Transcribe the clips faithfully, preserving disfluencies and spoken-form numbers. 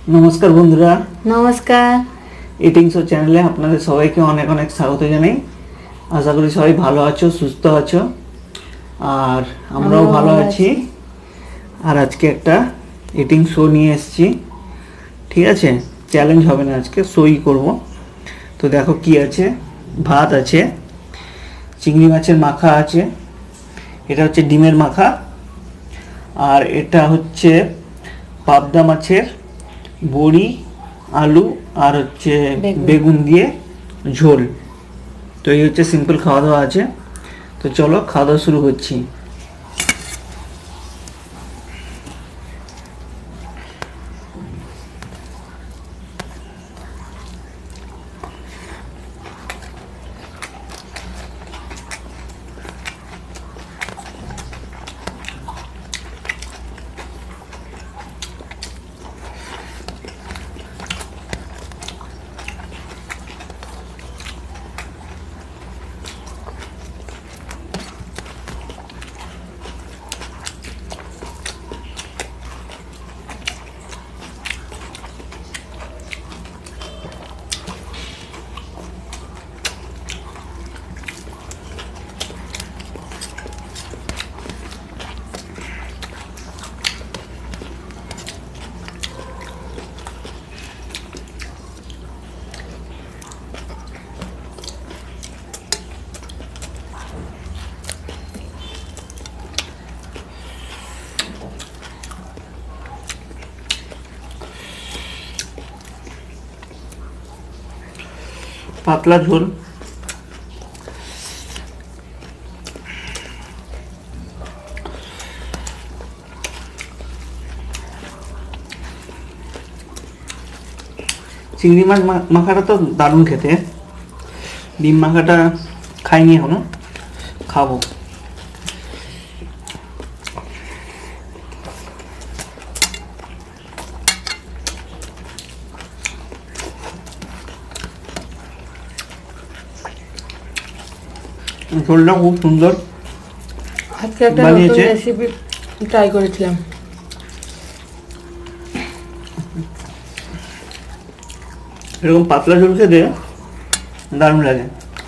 नमस्कार बंधुरा नमस्कार इटिंग शो चैनले आपनादेर सबाइके अनेक अनेक स्वागत जानाई। आशा करी सबाई भालो आछो, सुस्थ आछो और आमराओ भालो आछि। और आजके एकटा इटिंग शो निये एसेछि, ठीक आछे। चैलेंज होबे ना, आजके शोई करब। तो देखो कि आछे, भात आछे, चिंगड़ी माछेर माखा आछे, एटा होच्छे डिमेर माखा, और एटा होच्छे पाबदा माछेर बड़ी आलू और होच्छे बेगुन दिए झोल। तो ये होच्छे सिम्पल खावा दावा आछे। तो चलो खावा दावा शुरू करछि। पातला झोल, चिंगड़ी माछ माखाटा तो दारुण खेते। डिम माखाटा खाइनी एखोनो, खाबो। झोलটা খুব সুন্দর। আজকে একটা নতুন রেসিপি ট্রাই করেছিলাম। এরকম পাতলা ঝোল খেতে দারুণ লাগে।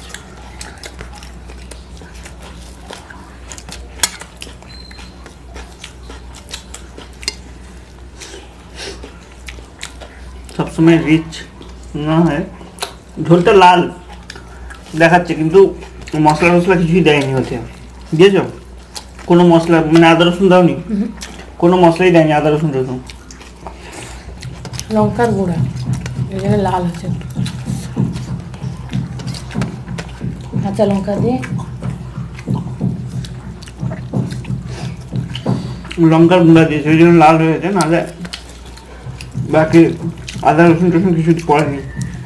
সবসময় রিচ না হয়। ঝোলটা লাল দেখাচ্ছে কিন্তু মশলা মশলা কিছুই দেয়নি। হচ্ছে দিয়েছ কোনো মশলা, মানে আদা রসুন দাওনি? কোনো মশলাই দেয়নি, আদা রসুন রসুন। লঙ্কার গুঁড়া এখানে লাল আছে, কাঁচা লঙ্কা দিয়ে লঙ্কার গুঁড়া দিয়েছে ওই জন্য লাল হয়েছে, নাহলে বাকি আদা রসুন টসুন কিছু পড়েনি।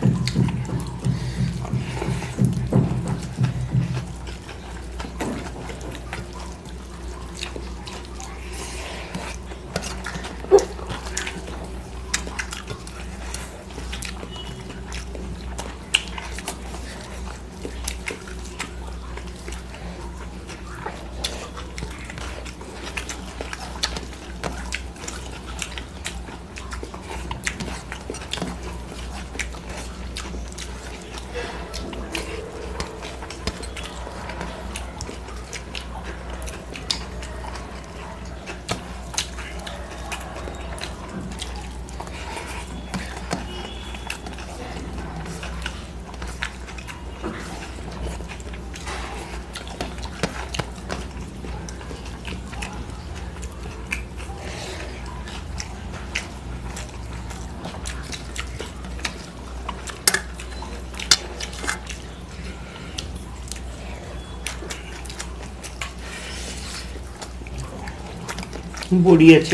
বড়ি আছে,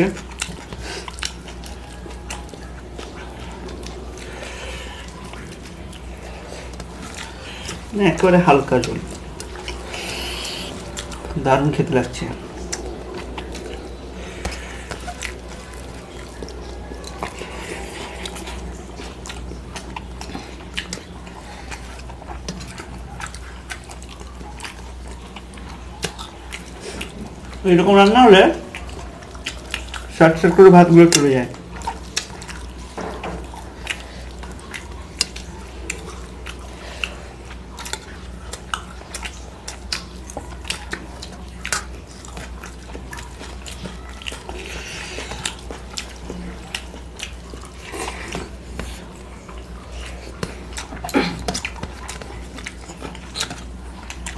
একেবারে হালকা ঝোল, দারুণ খেতে লাগছে। এরকম রান্না হলে ষাট ষাট করে ভাতগুলো চলে যায়।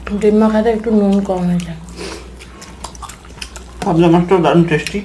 ডিম মাখাতে একটু নুন কম হয়েছে। পাবদা মাছটা দারুণ টেস্টি।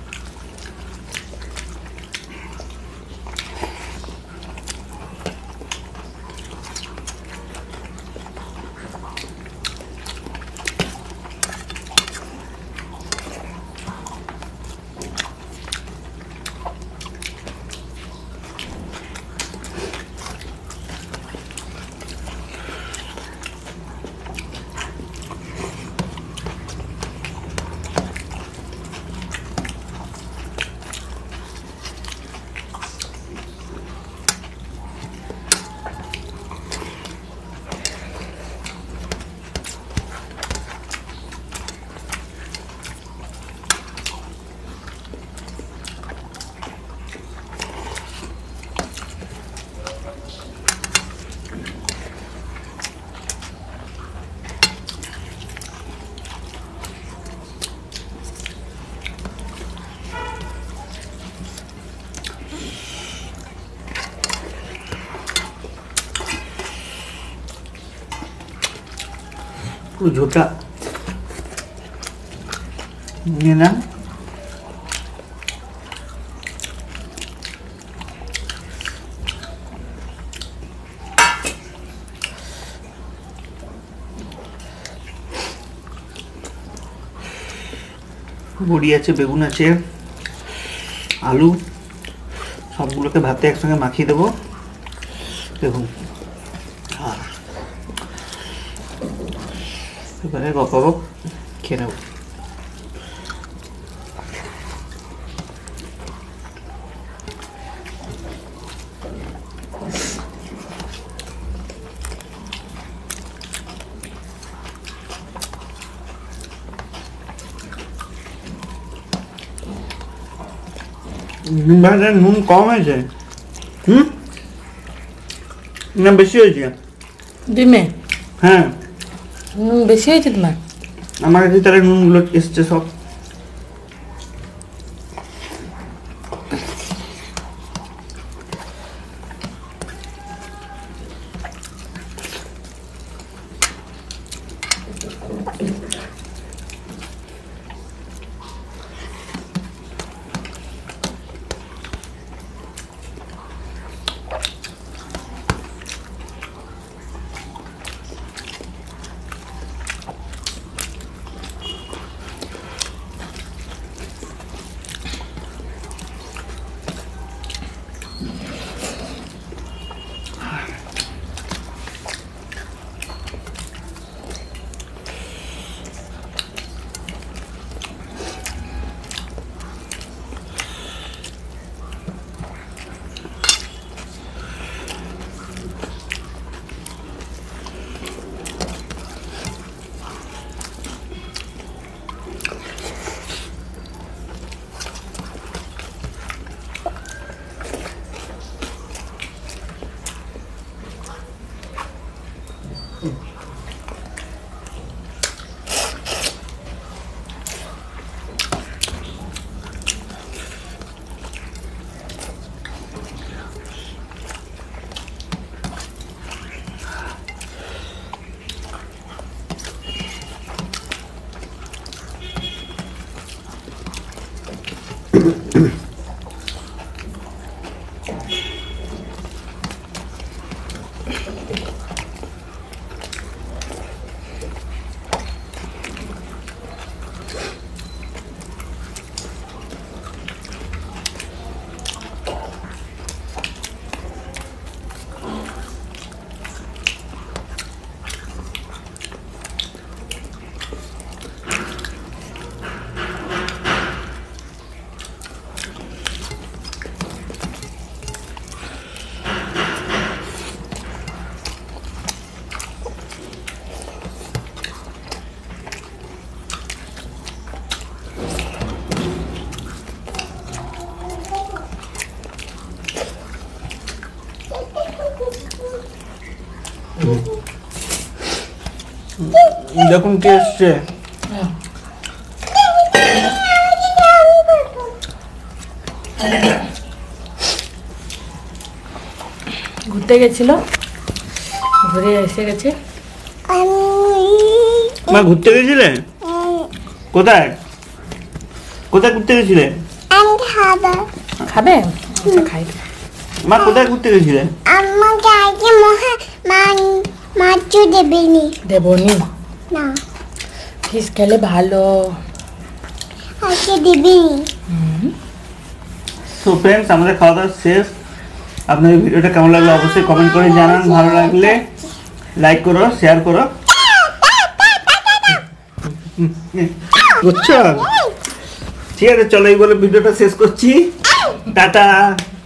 পুরো ঝোটা নিয়ে নাম। বড়ি আছে, বেগুন আছে, আলু, সবগুলোকে ভাতে একসঙ্গে মাখিয়ে দেবো। দেখুন, এবারে বক বক খেয়ে নেব। নুন কম হয়েছে, হুম না বেশি হয়েছে ডিমে? হ্যাঁ নুন বেশি হয়েছে তোমার? আমার কাছে তাহলে নুনগুলো এসছে সব। দেখুন কে এসছে। ঘুরতে গেছিল, ঘুরে এসে গেছে। মা ঘুরতে গেছিলে? কোথায় কোথায় ঘুরতে গেছিলে? খাবে? আচ্ছা খাই। মা কোথায় ঘুরতে গেছিলে? আমাকে আজকে মহা মাছ দেবেনি। দেবনি না, ফিশ খেলে ভালো। আজকে দিবি। সো ফ্রেন্ডস, আমাদের খাওয়া দাওয়া শেষ। আপনাদের ভিডিওটা কেমন লাগলো অবশ্যই কমেন্ট করে জানান। ভালো লাগলে লাইক করো, শেয়ার করো। বুঝছো? ঠিক আছে, চলো এই বলে ভিডিওটা শেষ করছি। টাটা।